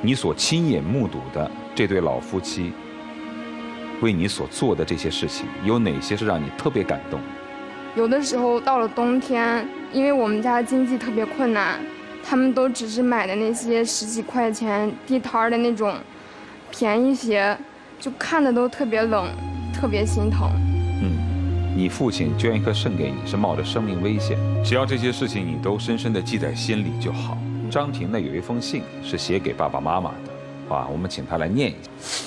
你所亲眼目睹的这对老夫妻为你所做的这些事情，有哪些是让你特别感动？ 有的时候到了冬天，因为我们家经济特别困难，他们都只是买的那些10几块钱地摊的那种便宜鞋，就看的都特别冷，特别心疼。 你父亲捐一颗肾给你是冒着生命危险，只要这些事情你都深深地记在心里就好。张婷呢有一封信是写给爸爸妈妈的，我们请他来念一下。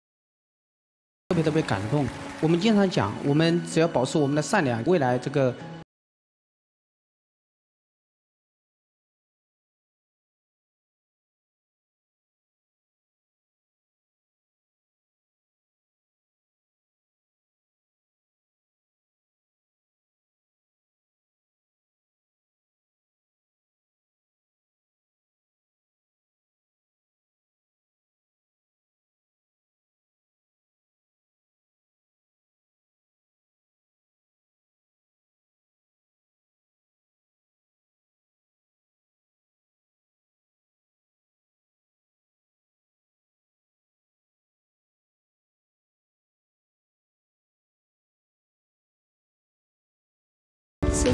特别感动。我们经常讲，我们只要保持我们的善良，未来这个